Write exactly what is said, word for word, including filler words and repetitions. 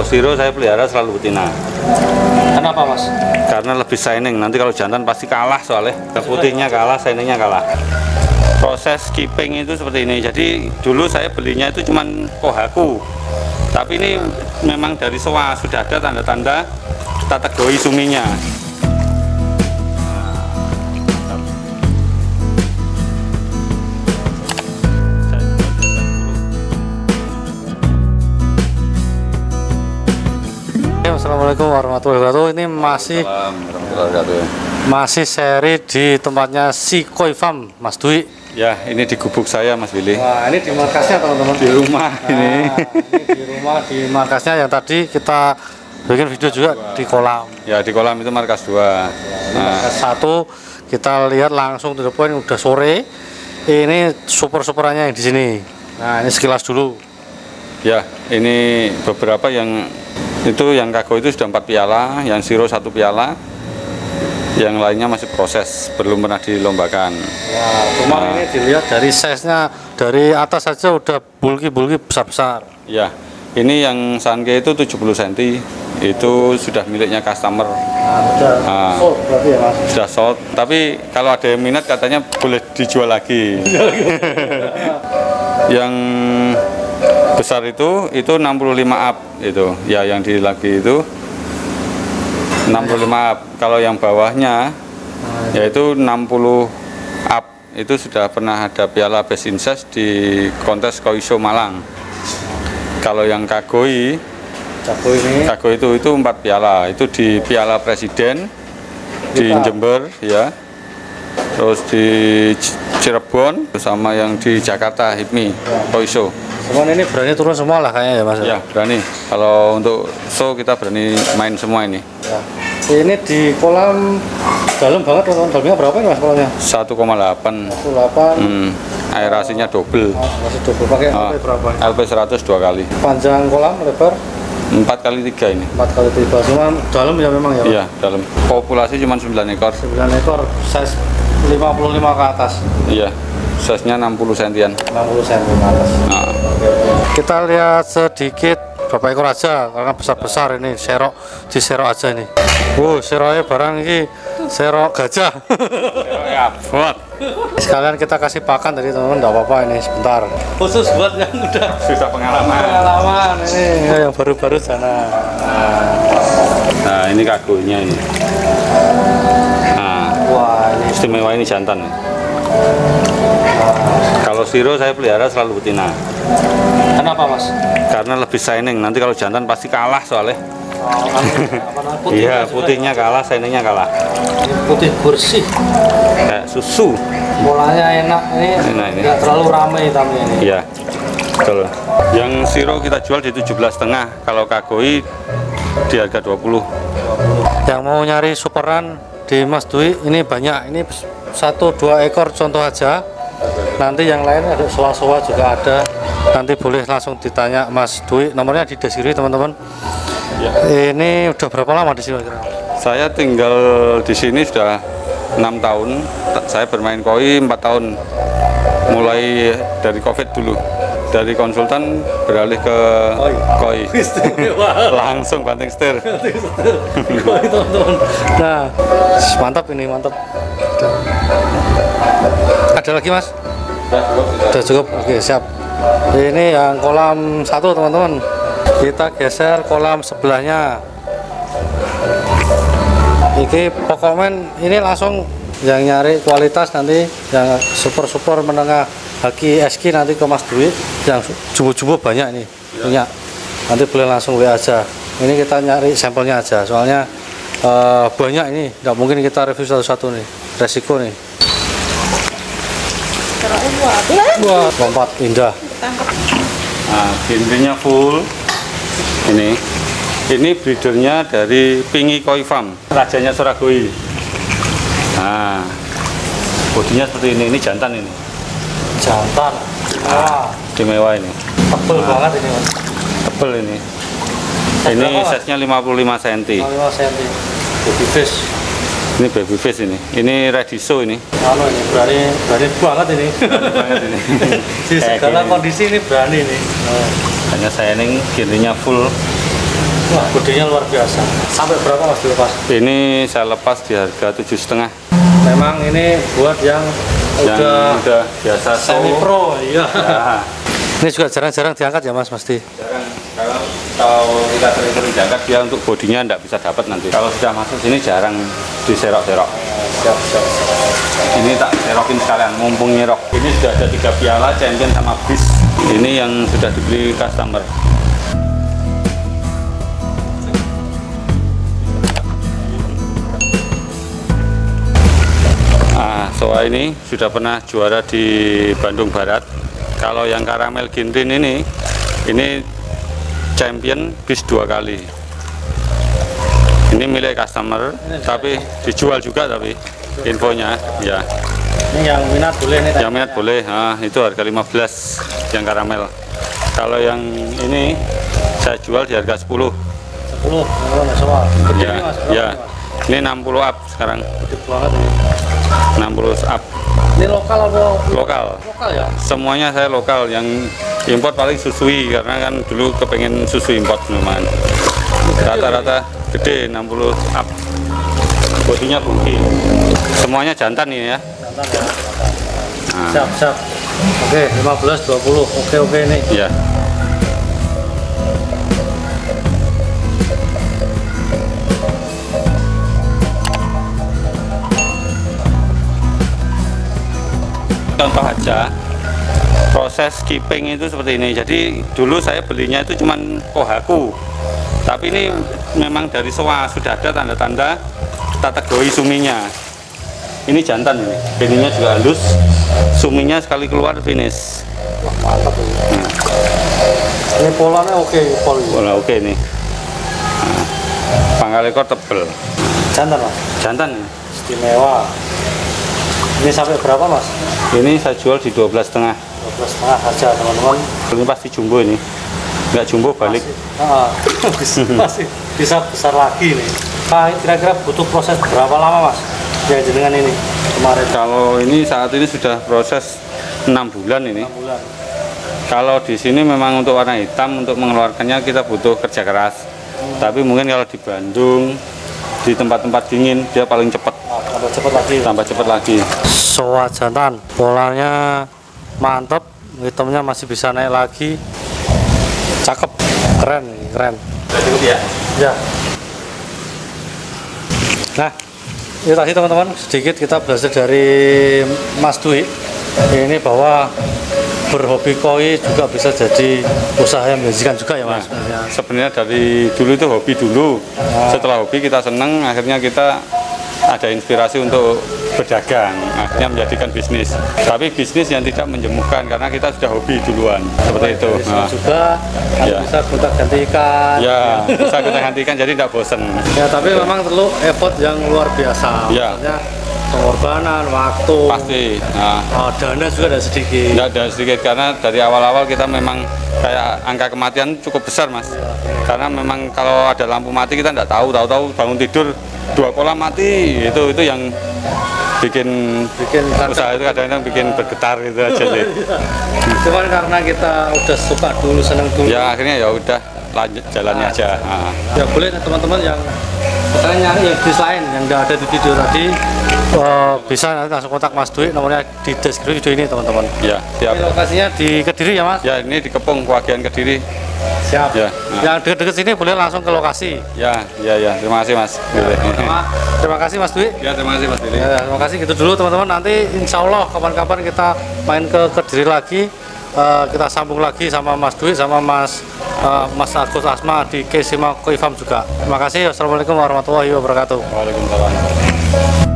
Kalau Siro saya pelihara selalu betina. Kenapa mas? Karena lebih shining. Nanti kalau jantan pasti kalah soalnya. Putihnya kalah, shiningnya kalah. Proses keeping itu seperti ini. Jadi dulu saya belinya itu cuman Kohaku. Tapi ini memang dari Soa sudah ada tanda-tanda kategori suminya. Assalamualaikum warahmatullahi wabarakatuh. Ini masih masih seri di tempatnya Si Koi Farm, Mas Dwi. Ya, ini di gubuk saya, Mas Willy. Wah, ini di markasnya teman-teman. Di rumah nah, ini. Ini di rumah di markasnya yang tadi kita bikin video juga di kolam. Ya, di kolam itu markas dua. Nah, markas satu kita lihat langsung to the point, udah sore. Ini super-superannya yang di sini. Nah, ini sekilas dulu. Ya, ini beberapa yang itu yang Kago itu sudah empat piala, yang Siro satu piala, yang lainnya masih proses, belum pernah dilombakan. Ya, cuma nah, ini dilihat dari size-nya, dari atas saja udah bulky-bulky besar-besar. Ya, ini yang Sanke itu tujuh puluh sentimeter, itu sudah miliknya customer. Nah, sudah nah, sold berarti ya Mas? Sudah sold, tapi kalau ada yang minat katanya boleh dijual lagi. Yang besar itu itu enam puluh lima up itu ya, yang di lagi itu enam puluh lima up. Kalau yang bawahnya yaitu enam puluh up, itu sudah pernah ada piala Best Incest di kontes Koi Show Malang. Kalau yang Kagoi Kago ini Kago itu itu empat piala, itu di Piala Presiden di Jember ya, terus di Cirebon sama yang di Jakarta Hipmi Koi Show. Semua ini berani turun semua lah kayaknya ya Mas? Ya berani, kalau untuk show kita berani main semua ini ya. Ini di kolam dalam banget, dalamnya berapa ini Mas kolamnya? satu koma delapan. satu koma delapan. hmm, aerasinya double. Oh, masih double, pakai oh, L P berapa? L P seratus dua kali. Panjang kolam lebar? empat kali tiga ini. empat kali tiga, cuma dalam ya memang ya? Iya, dalam. Populasi cuma sembilan ekor. sembilan ekor, size lima puluh lima ke atas? Iya, size-nya enam puluh sentian. enam puluh sentian ke atas. Nah. Kita lihat sedikit berapa ekor aja, karena besar-besar ini, serok, di serok aja ini. Wow, seroknya barang ini, serok gajah. Ya, buat. Sekalian kita kasih pakan tadi teman-teman, enggak apa-apa ini sebentar. Khusus buat yang udah sudah pengalaman. Pengalaman ini, yang baru-baru sana. Nah, nah ini kagonya ini. Nah, wah ini istimewa, ini jantan. Nah. Kalau Siro saya pelihara selalu betina. Kenapa Mas? Karena lebih shining. Nanti kalau jantan pasti kalah soalnya. Oh, putih iya, putihnya kalah, shiningnya kalah. Ini putih bersih. Kayak susu. Polanya enak, ini enak, ini nggak terlalu ramai hitamnya ini. Iya, betul. Yang Siro kita jual di tujuh belas setengah. Kalau Kagoi di harga dua puluh. Yang mau nyari superan di Mas Dwi ini banyak. Ini satu dua ekor contoh aja. Nanti yang lain ada soa-soa juga ada. Nanti boleh langsung ditanya Mas Dwi. Nomornya di deskripsi teman-teman. Ya. Ini udah berapa lama di sini? Saya tinggal di sini sudah enam tahun. Saya bermain koi empat tahun. Mulai dari COVID dulu. Dari konsultan beralih ke koi. Langsung banting setir. Koi teman-teman. Nah, mantap ini, mantap. Ada lagi Mas? Sudah cukup. Oke, siap. Ini yang kolam satu teman-teman. Kita geser kolam sebelahnya. Ini pokokmen ini langsung yang nyari kualitas, nanti yang super-super menengah haki eski nanti ke Mas Dwi. Yang jumbo-jumbo banyak ini punya. Nanti boleh langsung W A aja. Ini kita nyari sampelnya aja. Soalnya uh, banyak ini, nggak mungkin kita review satu-satu nih. Resiko nih. Wah, lompat indah. Nah, genrenya full. Ini, ini breedernya dari Pingi Koi Farm, rajanya Suragoi. Nah, bodinya seperti ini. Ini jantan ini. Jantan. Wah, istimewa ini. tebel nah, banget ini Mas. Tebel ini. Ini size-nya lima puluh lima sentimeter. lima puluh lima sentimeter. Baby fish. Ini baby fish ini. Ini ready show ini. Halo, ini berani berani banget ini. Berani banget ini. Di segala kondisi ini berani ini. Hanya shining, genrenya full. Wah, gedenya luar biasa. Sampai berapa Mas dilepas? Ini saya lepas di harga tujuh setengah. Memang ini buat yang, Yang udah, udah biasa semi show. pro, iya. Ya, Ini juga jarang-jarang diangkat ya Mas, mesti. jarang. Kalau kalau kita sering-sering diangkat dia untuk bodinya tidak bisa dapat nanti. Kalau sudah masuk sini jarang diserok-serok. Siap, siap. Ini tak serokin sekalian, mumpung nyerok. Ini sudah ada tiga piala, champion sama bis. Ini yang sudah dibeli customer. Nah, soa ini sudah pernah juara di Bandung Barat. Kalau yang karamel ginrin ini, ini champion bis dua kali. Ini milik customer, tapi dijual juga tapi infonya, ya. Ini yang minat boleh nih. Yang minat boleh, nah, itu harga lima belas yang karamel. Kalau yang ini saya jual di harga sepuluh. sepuluh, Mas Soa. Gede Ya, nih, Mas. ya. Ini enam puluh up sekarang. Gede banget ini. enam puluh up. Ini lokal apa? Lokal. Lokal ya? Semuanya saya lokal, yang import paling susui karena kan dulu kepengen susu import memang. Rata-rata gede enam puluh up. Bodinya bungki. Semuanya jantan ini ya. Jantan ya. Nah, Siap, siap. Oke, lima belas, dua puluh. Oke, oke nih. ya. Contoh aja proses keeping itu seperti ini. Jadi dulu saya belinya itu cuman Kohaku, tapi ini memang dari soa sudah ada tanda-tanda kategori suminya. Ini jantan ini, bininya juga halus, suminya sekali keluar finish. Wah, mantap ini. Nah. Ini polanya oke, pol. Pola oke nih. Nah, pangkal ekor tebel. Jantan Mas. Jantan. Istimewa. Ini sampai berapa Mas? Ini saya jual di dua belas setengah. dua belas setengah saja teman-teman. Ini pasti jumbo ini. Nggak jumbo balik. Ah, bisa, masih bisa besar lagi nih. Nah, kira-kira butuh proses berapa lama Mas? Ya dengan ini kemarin Kalau ini saat ini sudah proses enam bulan ini. enam bulan. Kalau di sini memang untuk warna hitam, untuk mengeluarkannya kita butuh kerja keras. Hmm. Tapi mungkin kalau di Bandung, di tempat-tempat dingin dia paling cepat. Nah, tambah cepat lagi. Tambah cepat lagi. Soa jantan, polanya mantap, hitamnya masih bisa naik lagi. Cakep, keren, keren. Sudah cukup ya? Ya. Nah, itu tadi teman-teman sedikit kita belajar dari Mas Dwi ini bahwa berhobi koi juga bisa jadi usaha yang menjanjikan juga ya Mas. Nah, sebenarnya dari dulu itu hobi dulu. Nah. Setelah hobi kita senang, akhirnya kita ada inspirasi untuk berdagang, akhirnya menjadikan bisnis. Tapi bisnis yang tidak menjemukan karena kita sudah hobi duluan, seperti itu. Nah, Juga kan Ya. bisa gonta ganti ikan. ya bisa kita gantikan jadi tidak bosen. Ya, tapi memang perlu effort yang luar biasa. Ya. Maksudnya pengorbanan, waktu, Pasti. Nah, oh, dana juga ada sedikit. tidak ada sedikit karena dari awal-awal kita memang kayak angka kematian cukup besar mas. Karena memang kalau ada lampu mati kita tidak tahu, tahu-tahu bangun tidur dua kolam mati, itu itu yang bikin Bikin usaha itu kadang-kadang bikin bergetar gitu aja sih. Cuman karena kita udah suka dulu, seneng dulu. Ya akhirnya ya udah lanjut jalannya aja. Nah. Ya boleh teman-teman yang misalnya nyari yang bis lain yang udah ada di video tadi, eh, bisa nanti langsung kontak Mas Dwi, nomornya di deskripsi video ini teman-teman. Ya siap. Ini lokasinya di Kediri ya Mas? Ya ini di Kepung, Kewagian Kediri. Siap. Ya, nah. Yang deket-deket sini boleh langsung ke lokasi. Ya ya ya terima kasih mas. Boleh. Terima kasih Mas Dwi. Ya terima kasih mas Dili. Ya, terima kasih gitu dulu teman-teman. Nanti insya Allah kapan-kapan kita main ke Kediri lagi. Eh, kita sambung lagi sama Mas Dwi sama Mas eh, Mas Agus Asma di Kesima Koi Farm juga. Terima kasih. Wassalamualaikum warahmatullahi wabarakatuh. Waalaikumsalam.